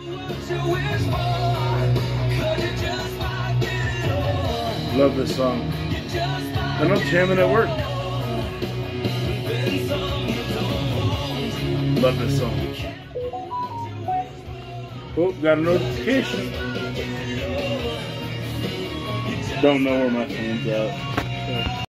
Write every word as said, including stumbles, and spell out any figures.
Love this song. And I'm jamming at work. Love this song. Oh, got a notification. Don't know where my phone's at.